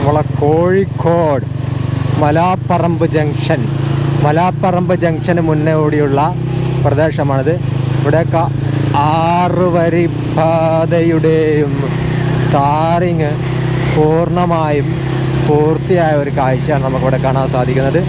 നമ്മളെ കോഴിക്കോട് മലാപ്പറമ്പ് ജംഗ്ഷന് മുന്നേ ഓടിയുള്ള പ്രദേശമാണിത്. ഇവിടെയൊക്കെ 6 വരി പാതയുടെയും ടാറിങ് പൂർണ്ണമായും പൂർത്തിയായ ഒരു കാഴ്ചയാണ് നമുക്കിവിടെ കാണാൻ സാധിക്കുന്നത്.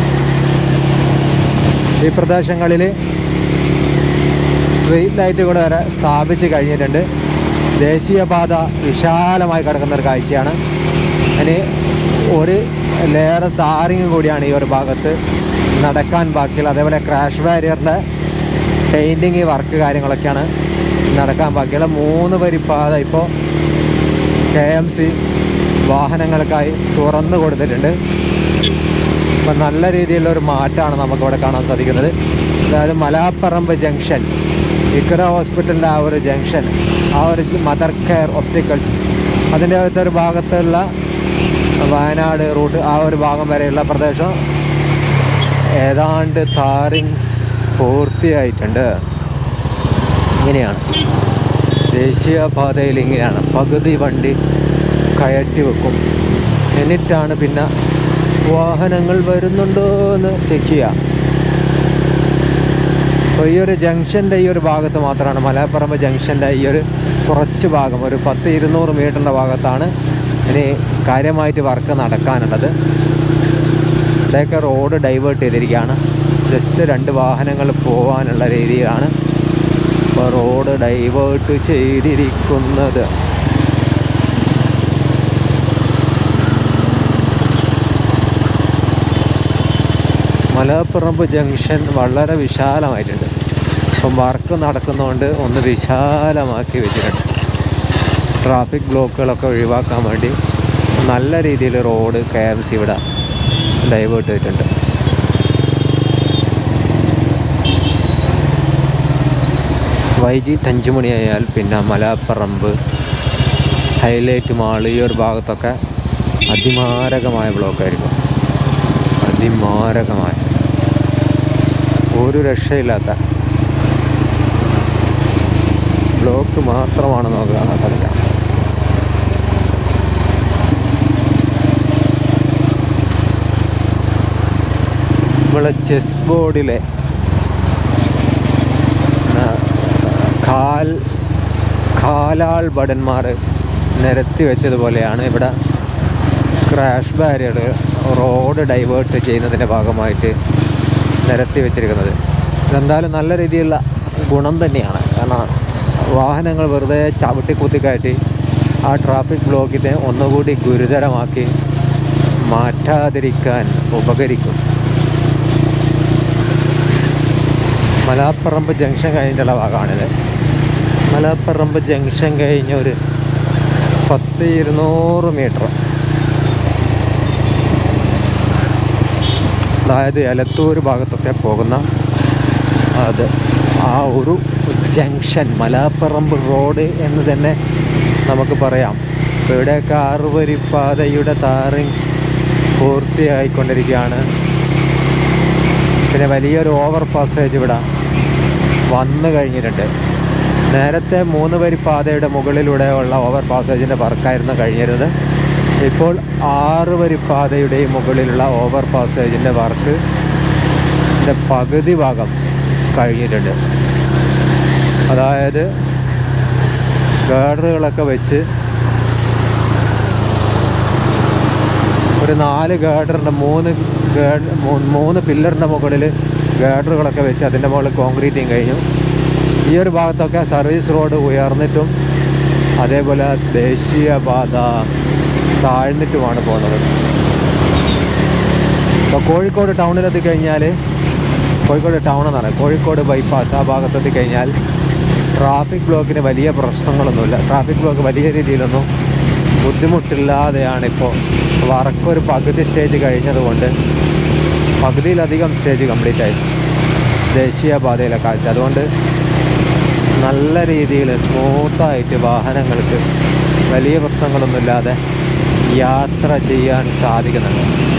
ഈ പ്രദേശങ്ങളിൽ സ്ട്രീറ്റ് ലൈറ്റുകൾ വരെ സ്ഥാപിച്ച് കഴിഞ്ഞിട്ടുണ്ട്. ദേശീയപാത വിശാലമായി കിടക്കുന്ന ഒരു കാഴ്ചയാണ്. ഇനി ഒരു ലെയർ ടാറിങ് കൂടിയാണ് ഈ ഒരു ഭാഗത്ത് നടക്കാൻ ബാക്കിയുള്ളത്. അതേപോലെ ക്രാഷ് ബാരിയറിൻ്റെ പെയിൻറ്റിങ് വർക്ക് കാര്യങ്ങളൊക്കെയാണ് നടക്കാൻ ബാക്കിയുള്ള 3 വരി പാത ഇപ്പോൾ KMC വാഹനങ്ങൾക്കായി തുറന്നു കൊടുത്തിട്ടുണ്ട്. ഇപ്പം നല്ല രീതിയിലുള്ളൊരു മാറ്റമാണ് നമുക്കിവിടെ കാണാൻ സാധിക്കുന്നത്. അതായത് മലാപ്പറമ്പ് ജംഗ്ഷൻ, ഇക്ര ഹോസ്പിറ്റലിൻ്റെ ആ ഒരു ജംഗ്ഷൻ, ആ ഒരു മദർ കെയർ ഒപ്റ്റിക്കൽസ്, അതിൻ്റെ അകത്തൊരു ഭാഗത്തുള്ള വയനാട് റൂട്ട്, ആ ഒരു ഭാഗം വരെയുള്ള പ്രദേശം ഏതാണ്ട് ടാറിങ് പൂർത്തിയായിട്ടുണ്ട്. ഇങ്ങനെയാണ് ദേശീയപാതയിൽ, ഇങ്ങനെയാണ് പകുതി വണ്ടി കയറ്റി വെക്കും. എന്നിട്ടാണ് പിന്നെ വാഹനങ്ങൾ വരുന്നുണ്ടോ എന്ന് ചെക്ക് ചെയ്യുക. അപ്പോൾ ഈ ഒരു ജംഗ്ഷൻ്റെ ഈ ഒരു ഭാഗത്ത് മാത്രമാണ്, മലാപ്പറമ്പ് ജംഗ്ഷൻ്റെ ഈ ഒരു കുറച്ച് ഭാഗം, ഒരു 100-200 മീറ്ററിൻ്റെ ഭാഗത്താണ് ഇനി കാര്യമായിട്ട് വർക്ക് നടക്കാനുള്ളത്. ഇവിടെയൊക്കെ റോഡ് ഡൈവേർട്ട് ചെയ്തിരിക്കുകയാണ്. ജസ്റ്റ് 2 വാഹനങ്ങൾ പോകാനുള്ള രീതിയിലാണ് ഇപ്പോൾ റോഡ് ഡൈവേർട്ട് ചെയ്തിരിക്കുന്നത്. മലാപ്പറമ്പ് ജംഗ്ഷൻ വളരെ വിശാലമായിട്ടുണ്ട്. ഇപ്പം വർക്ക് നടക്കുന്നതുകൊണ്ട് ഒന്ന് വിശാലമാക്കി വെച്ചിട്ടുണ്ട്. ട്രാഫിക് ബ്ലോക്കുകളൊക്കെ ഒഴിവാക്കാൻ വേണ്ടി നല്ല രീതിയിൽ റോഡ് KMC ഇവിടെ ഡൈവേർട്ട് ചെയ്തിട്ടുണ്ട്. വൈകിട്ട് 5 മണിയായാൽ പിന്നെ മലാപ്പറമ്പ് ഹൈലൈറ്റ് മാൾ ഈ ഒരു ഭാഗത്തൊക്കെ അതിമാരകമായ ബ്ലോക്കായിരിക്കും. അതിമാരകമായ, ഒരു രക്ഷയില്ലാത്ത ബ്ലോക്ക് മാത്രമാണ് നമുക്ക് കാണാൻ സാധിക്കുക. നമ്മളെ ചെസ് ബോർഡിലെ കാലാൾ ഭടന്മാർ നിരത്തി വെച്ചതുപോലെയാണ് ഇവിടെ ക്രാഷ് ബാരിയർ റോഡ് ഡൈവേർട്ട് ചെയ്യുന്നതിൻ്റെ ഭാഗമായിട്ട് നിരത്തി വെച്ചിരിക്കുന്നത്. ഇതെന്തായാലും നല്ല രീതിയിലുള്ള ഗുണം തന്നെയാണ്. കാരണം വാഹനങ്ങൾ വെറുതെ ചവിട്ടിക്കുത്തിക്കയറ്റി ആ ട്രാഫിക് ബ്ലോക്കിനെ ഒന്നുകൂടി ഗുരുതരമാക്കി മാറ്റാതിരിക്കാൻ ഉപകരിക്കും. മലാപ്പറമ്പ് ജംഗ്ഷൻ കഴിഞ്ഞിട്ടുള്ള ഭാഗമാണിത്. മലാപ്പറമ്പ് ജംഗ്ഷൻ കഴിഞ്ഞൊരു 100-200 മീറ്റർ, അതായത് എലത്തൂർ ഭാഗത്തൊക്കെ പോകുന്ന അത് ആ ഒരു ജംഗ്ഷൻ മലാപ്പറമ്പ് റോഡ് എന്ന് തന്നെ നമുക്ക് പറയാം. ഇവിടെയൊക്കെ 6 വരി പാതയുടെ ടാറിങ് പൂർത്തിയായിക്കൊണ്ടിരിക്കുകയാണ്. പിന്നെ വലിയൊരു ഓവർ പാസേജ് ഇവിടെ വന്നു കഴിഞ്ഞിട്ടുണ്ട്. നേരത്തെ 3 വരി പാതയുടെ മുകളിലൂടെയുള്ള ഓവർ പാസേജിൻ്റെ വർക്കായിരുന്നു കഴിഞ്ഞിരുന്നത്. ഇപ്പോൾ 6 വരി പാതയുടെയും മുകളിലുള്ള ഓവർ പാസേജിൻ്റെ വർക്ക് പകുതി ഭാഗം കഴിഞ്ഞിട്ടുണ്ട്. അതായത് ഗാർഡറുകളൊക്കെ വെച്ച് ഒരു 4 ഗാർഡറിൻ്റെ 3 പില്ലറിൻ്റെ മുകളിൽ ഗാർഡറുകളൊക്കെ വെച്ച് അതിൻ്റെ മുകളിൽ കോൺക്രീറ്റിങ് കഴിഞ്ഞു. ഈ ഒരു ഭാഗത്തൊക്കെ സർവീസ് റോഡ് ഉയർന്നിട്ടും അതേപോലെ ദേശീയപാത താഴ്ന്നിട്ടുമാണ് പോകുന്നത്. ഇപ്പോൾ കോഴിക്കോട് ടൗണിലെത്തി കഴിഞ്ഞാൽ, കോഴിക്കോട് ടൗൺ എന്നാണ്, കോഴിക്കോട് ബൈപ്പാസ് ആ ഭാഗത്തെത്തി കഴിഞ്ഞാൽ ട്രാഫിക് ബ്ലോക്കിന് വലിയ പ്രശ്നങ്ങളൊന്നുമില്ല. ട്രാഫിക് ബ്ലോക്ക് വലിയ രീതിയിലൊന്നും ബുദ്ധിമുട്ടില്ലാതെയാണിപ്പോൾ. വർക്കൊരു പകുതി സ്റ്റേജ് കഴിഞ്ഞതുകൊണ്ട് പകുതിയിലധികം സ്റ്റേജ് കംപ്ലീറ്റ് ആയി ദേശീയപാതയിലെ കാഴ്ച. അതുകൊണ്ട് നല്ല രീതിയിൽ സ്മൂത്തായിട്ട് വാഹനങ്ങൾക്ക് വലിയ പ്രശ്നങ്ങളൊന്നുമില്ലാതെ യാത്ര ചെയ്യാൻ സാധിക്കുന്നുണ്ട്.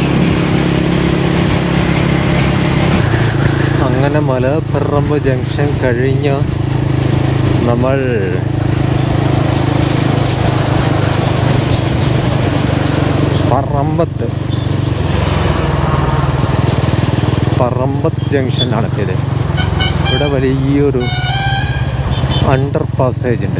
അങ്ങനെ മലാപ്പറമ്പ് ജംഗ്ഷൻ കഴിഞ്ഞ് നമ്മൾ പറമ്പത്ത് ജംഗ്ഷനാണ് ഇത്. ഇവിടെ വലിയൊരു അണ്ടർ പാസേജ് ഉണ്ട്.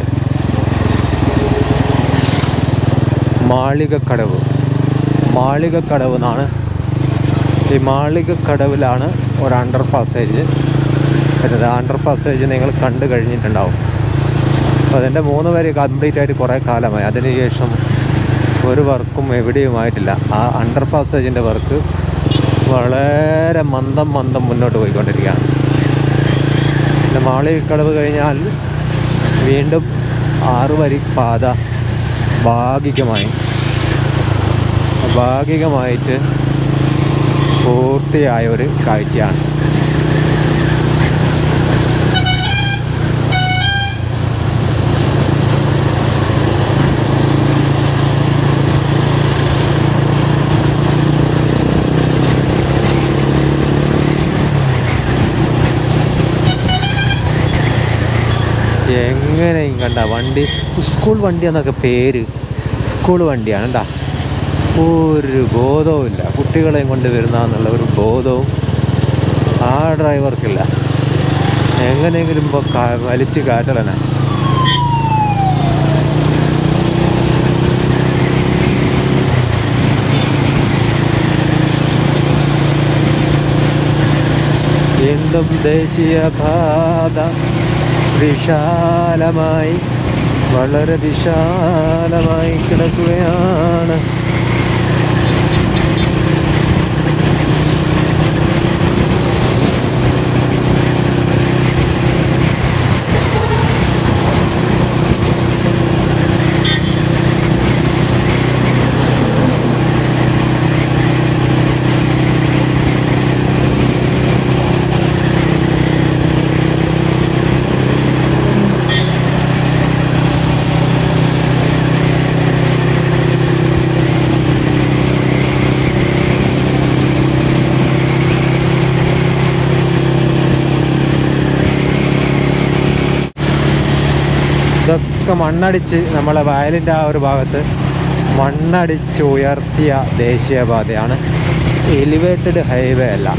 മാളികക്കടവ് എന്നാണ്. ഈ മാളികക്കടവിലാണ് ഒരു അണ്ടർ പാസേജ് വരുന്നത്. അണ്ടർ പാസേജ് നിങ്ങൾ കണ്ടു കഴിഞ്ഞിട്ടുണ്ടാവും. അപ്പോൾ അതിൻ്റെ 3 വരി കംപ്ലീറ്റ് ആയിട്ട് കുറേ കാലമായി. അതിനുശേഷം ഒരു വർക്കും എവിടെയുമായിട്ടില്ല. ആ അണ്ടർ പാസേജിൻ്റെ വർക്ക് വളരെ മന്ദം മുന്നോട്ട് പോയിക്കൊണ്ടിരിക്കുകയാണ്. പിന്നെ മാളികക്കടവ് കഴിഞ്ഞാൽ വീണ്ടും 6 വരി പാത ഭാഗികമായിട്ട് പൂർത്തിയായ ഒരു കാഴ്ചയാണ്. എങ്ങനെയും കണ്ട വണ്ടി സ്കൂൾ വണ്ടി എന്നൊക്കെ പേര്, സ്കൂൾ വണ്ടിയാണ് കേട്ടോ. ഒരു ബോധവും ഇല്ല, കുട്ടികളെയും കൊണ്ട് വരുന്നതെന്നുള്ള ഒരു ബോധവും ആ ഡ്രൈവർക്കില്ല. എങ്ങനെയെങ്കിലും ഇപ്പോൾ വലിച്ച് കാറ്റലന. വീണ്ടും ദേശീയപാത വളരെ വിശാലമായി കിടക്കുകയാണ്. ഇതൊക്കെ മണ്ണടിച്ച് നമ്മളെ വയലിൻ്റെ ആ ഒരു ഭാഗത്ത് മണ്ണടിച്ച് ഉയർത്തിയ ദേശീയപാതയാണ്. എലിവേറ്റഡ് ഹൈവേ അല്ല.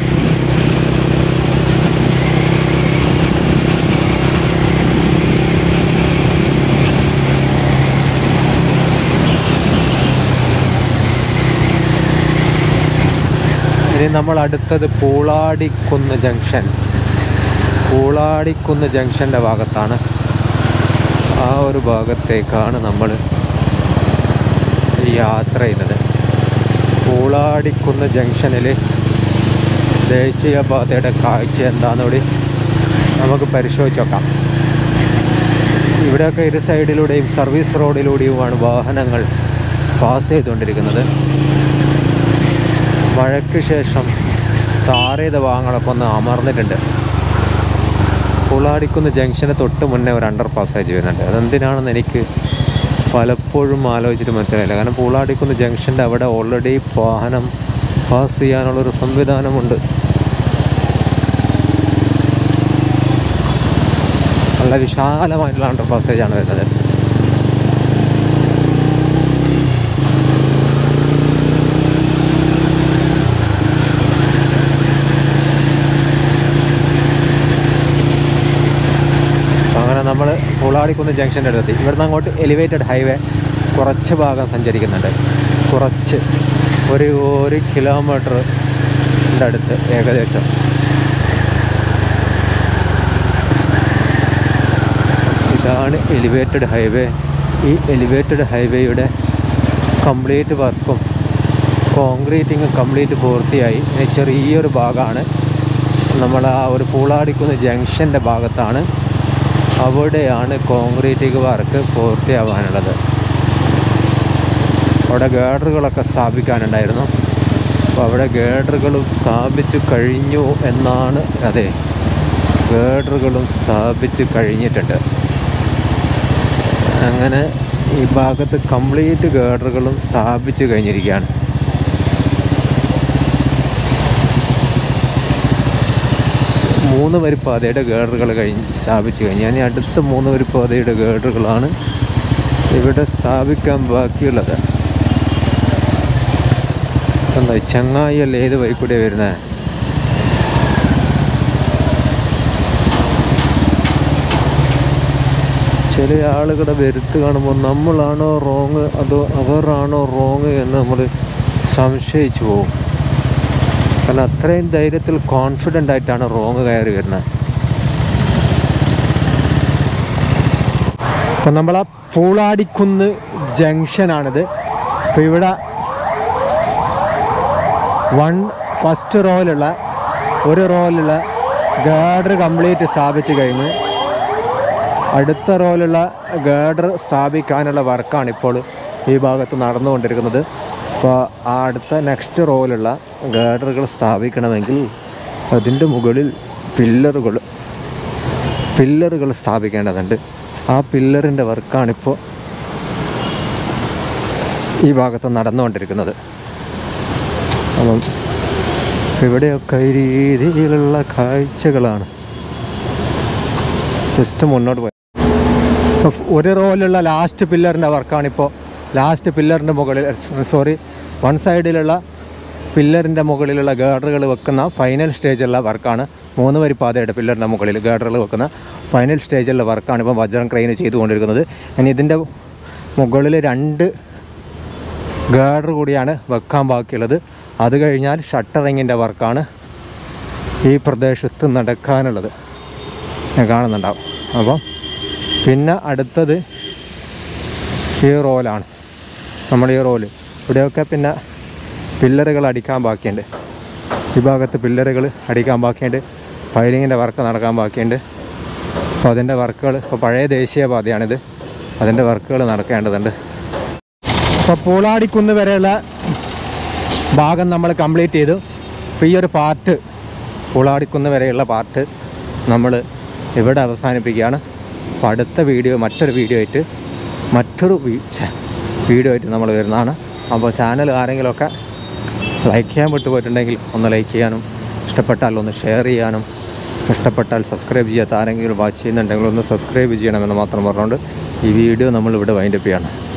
ഇനി നമ്മൾ അടുത്തത് പൂളാടിക്കുന്ന് ജംഗ്ഷൻ്റെ ഭാഗത്താണ്. ആ ഒരു ഭാഗത്തേക്കാണ് നമ്മൾ യാത്ര ചെയ്യുന്നത്. പൂളാടിക്കുന്ന് ജംഗ്ഷനിൽ ദേശീയപാതയുടെ കാഴ്ച എന്താണെന്നുകൂടി നമുക്ക് പരിശോധിച്ച് നോക്കാം. ഇവിടെയൊക്കെ ഇരു സൈഡിലൂടെയും സർവീസ് റോഡിലൂടെയുമാണ് വാഹനങ്ങൾ പാസ് ചെയ്തുകൊണ്ടിരിക്കുന്നത്. മഴയ്ക്ക് ശേഷം ടാർ ചെയ്ത ഭാഗങ്ങളൊക്കെ ഒന്ന് അമർന്നിട്ടുണ്ട്. പൂളാടിക്കുന്ന് ജംഗ്ഷന് തൊട്ട് മുന്നേ ഒരു അണ്ടർ പാസേജ് വരുന്നുണ്ട്. അതെന്തിനാണെന്ന് എനിക്ക് പലപ്പോഴും ആലോചിച്ചിട്ട് മനസ്സിലായില്ല. കാരണം പൂളാടിക്കുന്ന് ജംഗ്ഷൻ്റെ അവിടെ ഓൾറെഡി വാഹനം പാസ് ചെയ്യാനുള്ളൊരു സംവിധാനമുണ്ട്. നല്ല വിശാലമായിട്ടുള്ള അണ്ടർ പാസേജാണ് വരുന്നത്. നമ്മൾ പൂളാടിക്കുന്ന് ജംഗ്ഷൻ്റെ അടുത്തെത്തി. ഇവിടുന്ന് അങ്ങോട്ട് എലിവേറ്റഡ് ഹൈവേ കുറച്ച് ഭാഗം സഞ്ചരിക്കുന്നുണ്ട്. ഒരു കിലോമീറ്ററിൻ്റെ അടുത്ത് ഏകദേശം. ഇതാണ് എലിവേറ്റഡ് ഹൈവേ. ഈ എലിവേറ്റഡ് ഹൈവേയുടെ കംപ്ലീറ്റ് വർക്കും കോൺക്രീറ്റിങ്ങും കംപ്ലീറ്റ് പൂർത്തിയായി. ചെറിയൊരു ഭാഗമാണ് നമ്മൾ ആ ഒരു പൂളാടിക്കുന്ന് ജംഗ്ഷൻ്റെ ഭാഗത്താണ്. അവിടെയാണ് കോൺക്രീറ്റിംഗ് വർക്ക് പൂർത്തിയാവാനുള്ളത്. അവിടെ ഗേഡറുകളൊക്കെ സ്ഥാപിക്കാനുണ്ടായിരുന്നു. അപ്പോൾ അവിടെ ഗേഡറുകളും സ്ഥാപിച്ചു കഴിഞ്ഞു എന്നാണ്. അതെ, ഗേഡറുകളും സ്ഥാപിച്ച് കഴിഞ്ഞിട്ടുണ്ട്. അങ്ങനെ ഈ ഭാഗത്ത് കംപ്ലീറ്റ് ഗേഡറുകളും സ്ഥാപിച്ച് കഴിഞ്ഞിരിക്കുകയാണ്. മൂന്ന് വരിപ്പാതയുടെ ഗേഡറുകൾ സ്ഥാപിച്ചു കഴിഞ്ഞു. ഇനി അടുത്ത 3 വരിപ്പാതയുടെ ഗേഡറുകളാണ് ഇവിടെ സ്ഥാപിക്കാൻ ബാക്കിയുള്ളത്. ചങ്ങായി അല്ലേ ഏത് വഴിക്കൂടിയാണ് വരുന്നത്? ചില ആളുകളുടെ വരുത്ത് കാണുമ്പോൾ നമ്മളാണോ റോങ് അതോ അവരാണോ റോങ് എന്ന് നമ്മൾ സംശയിച്ചു പോകും. കാരണം അത്രയും ധൈര്യത്തിൽ കോൺഫിഡൻ്റ് ആയിട്ടാണ് റോങ് കയറി വരുന്നത്. അപ്പം നമ്മളെ പൂളാടിക്കുന്ന് ജംഗ്ഷനാണിത്. അപ്പോൾ ഇവിടെ ഫസ്റ്റ് റോയിലുള്ള ഒരു റോയിലുള്ള ഗാർഡർ കംപ്ലീറ്റ് സ്ഥാപിച്ച് കഴിഞ്ഞ് അടുത്ത റോയിലുള്ള ഗാർഡർ സ്ഥാപിക്കാനുള്ള വർക്കാണ് ഇപ്പോൾ ഈ ഭാഗത്ത് നടന്നുകൊണ്ടിരിക്കുന്നത്. അപ്പോൾ ആ അടുത്ത നെക്സ്റ്റ് റോയിലുള്ള ഗാർഡറുകൾ സ്ഥാപിക്കണമെങ്കിൽ അതിൻ്റെ മുകളിൽ പില്ലറുകൾ സ്ഥാപിക്കേണ്ടതുണ്ട്. ആ പില്ലറിൻ്റെ വർക്കാണിപ്പോൾ ഈ ഭാഗത്ത് നടന്നുകൊണ്ടിരിക്കുന്നത്. അപ്പം ഇവിടെയൊക്കെ ഈ രീതിയിലുള്ള കാഴ്ചകളാണ്. ജസ്റ്റ് മുന്നോട്ട് പോയി ഒരു റോയിലുള്ള ലാസ്റ്റ് പില്ലറിൻ്റെ വർക്കാണിപ്പോൾ. ലാസ്റ്റ് പില്ലറിൻ്റെ മുകളിൽ വൺ സൈഡിലുള്ള പില്ലറിൻ്റെ മുകളിലുള്ള ഗാർഡറുകൾ വെക്കുന്ന ഫൈനൽ സ്റ്റേജിലുള്ള വർക്കാണ്. 3 വരി പാതയുടെ പില്ലറിൻ്റെ മുകളിൽ ഗാർഡറുകൾ വെക്കുന്ന ഫൈനൽ സ്റ്റേജിലുള്ള വർക്കാണ് ഇപ്പോൾ വജ്രം ക്രെയിൻ ചെയ്തുകൊണ്ടിരിക്കുന്നത്. ഇനി ഇതിൻ്റെ മുകളിൽ 2 ഗാർഡർ കൂടിയാണ് വെക്കാൻ ബാക്കിയുള്ളത്. അത് കഴിഞ്ഞാൽ ഷട്ടറിങ്ങിൻ്റെ വർക്കാണ് ഈ പ്രദേശത്ത് നടക്കാനുള്ളത്. കാണുന്നുണ്ടാവും. അപ്പം പിന്നെ അടുത്തത് ഈ റോലാണ്. നമ്മുടെ ഈ റോല് ഇവിടെയൊക്കെ പിന്നെ പില്ലറുകൾ അടിക്കാൻ ബാക്കിയുണ്ട്. ഈ ഭാഗത്ത് പില്ലറുകൾ അടിക്കാൻ ബാക്കിയുണ്ട്. ഫൈലിങ്ങിൻ്റെ വർക്ക് നടക്കാൻ ബാക്കിയുണ്ട്. അപ്പോൾ അതിൻ്റെ വർക്കുകൾ ഇപ്പോൾ പഴയ ദേശീയപാതയാണിത്. അതിൻ്റെ വർക്കുകൾ നടക്കേണ്ടതുണ്ട്. അപ്പോൾ പൂളാടിക്കുന്ന് വരെയുള്ള ഭാഗം നമ്മൾ കംപ്ലീറ്റ് ചെയ്തു. അപ്പോൾ ഈ ഒരു പാർട്ട് പൂളാടിക്കുന്ന് വരെയുള്ള പാർട്ട് നമ്മൾ ഇവിടെ അവസാനിപ്പിക്കുകയാണ്. അപ്പോൾ അടുത്ത വീഡിയോ മറ്റൊരു വീഡിയോ ആയിട്ട് നമ്മൾ വരുന്നതാണ്. അപ്പോൾ ചാനൽ ആരെങ്കിലുമൊക്കെ ലൈക്ക് ചെയ്യാൻ വിട്ടുപോയിട്ടുണ്ടെങ്കിൽ ഒന്ന് ലൈക്ക് ചെയ്യാനും, ഇഷ്ടപ്പെട്ടാൽ ഒന്ന് ഷെയർ ചെയ്യാനും, ഇഷ്ടപ്പെട്ടാൽ സബ്സ്ക്രൈബ് ചെയ്യാത്ത ആരെങ്കിലും വാച്ച് ചെയ്യുന്നുണ്ടെങ്കിൽ ഒന്ന് സബ്സ്ക്രൈബ് ചെയ്യണമെന്ന് മാത്രം പറഞ്ഞുകൊണ്ട് ഈ വീഡിയോ നമ്മളിവിടെ വൈൻഡപ്പ് ചെയ്യണം.